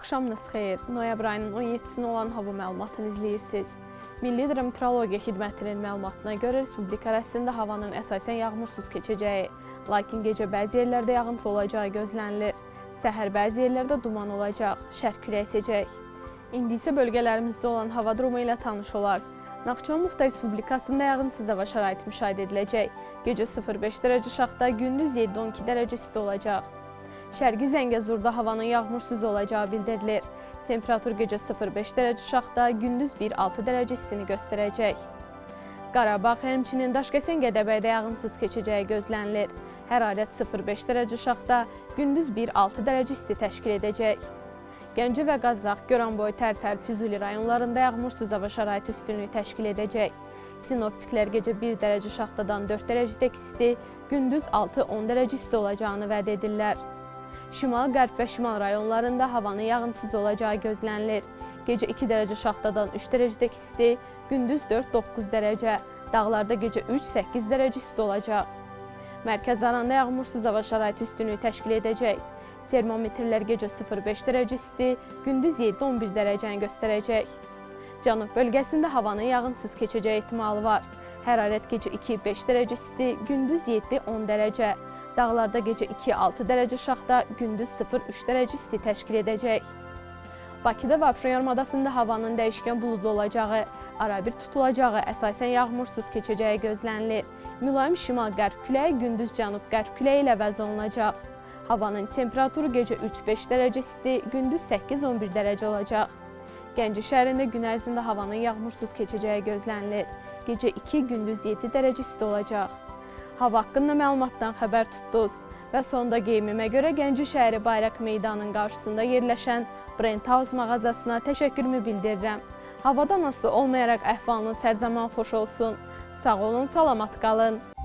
Axşamınız xeyir. Noyabr ayının 17-sinə olan hava məlumatını izləyirsiniz. Milli Hidrometeorologiya Xidmətinin məlumatına görə Respublika ərazisində havanın əsasən yağmursuz keçəcəyi, lakin gecə bəzi yerlərdə yağıntılı olacağı gözlənilir. Səhər bəzi yerlərdə duman olacaq, şərq küləyi əsəcək. İndi isə bölgələrimizdə olan hava durumu ilə tanış olaq. Naxçıvan Muxtar Respublikasında yağınsız hava şəraiti müşahidə ediləcək. Gecə 0-5 dərəcə şaxta, gündüz 7-12 dərəcə isti olacaq. Şərqi Zəngəzurda havanın yağmursuz olacağı bildirilir. Temperatur gecə 0-5 dərəcə şaxta, gündüz 1-6 dərəcə istini göstərəcək. Qarabağ, həmçinin Daşkəsən, Gədəbəydə yağınsız keçəcəyi gözlənilir. Hərarət 0-5 dərəcə şaxta, gündüz 1-6 dərəcə isti təşkil edəcək. Gəncə və Qazax, Goranboy, Tərtər, Füzuli rayonlarında yağmursuz hava şəraiti üstünlüyü təşkil edəcək. Sinoptiklər gecə 1 dərəcə şaxtadan 4 dərəcədək isti, gündüz 6-10 dərəcə isti olacağını vəd edirlər. Şimal, qərb və şimal rayonlarında havanın yağıntısız olacağı gözlənilir. Gecə 2 dərəcə şaxtadan 3 dərəcədək isti, gündüz 4-9 dərəcə, dağlarda gecə 3-8 dərəcə isti olacaq. Mərkəz aranda yağmursuz hava şəraiti üstünlüyü təşkil edəcək. Termometrlər gecə 0-5 dərəcə isti, gündüz 7-11 dərəcəni göstərəcək. Cənub bölgəsində havanın yağınsız keçəcəyi ehtimalı var. Hərarət gecə 2-5 dərəcə isti, gündüz 7-10 dərəcə. Dağlarda gecə 2-6 dərəcə şaxta, gündüz 0-3 dərəcə isti təşkil edəcək. Bakıda və Abşeron yarımadasında havanın dəyişkən buludlu olacağı, arabir tutulacağı, əsasən yağmursuz keçəcəyi gözlənilir. Mülayim şimal-qərb küləyi, gündüz cənub-qərb küləyi ilə əvəz olunacaq. Havanın temperaturu gecə 3-5 dərəcə isti, gündüz 8-11 dərəcə olacaq. Gəncə şəhərində gün ərzində havanın yağmursuz keçəcəyi gözlənilir. Gecə 2, gündüz 7 dərəcə isti olacaq. Hava haqqında məlumatdan xəbər tutdunuz və sonda qeymimə görə Gəncə şəhəri Bayraq Meydanının qarşısında yerləşən Brent House mağazasına təşəkkürümü bildirirəm. Havadan asılı olmayaraq əhvalınız hər zaman xoş olsun. Sağ olun, salamat qalın.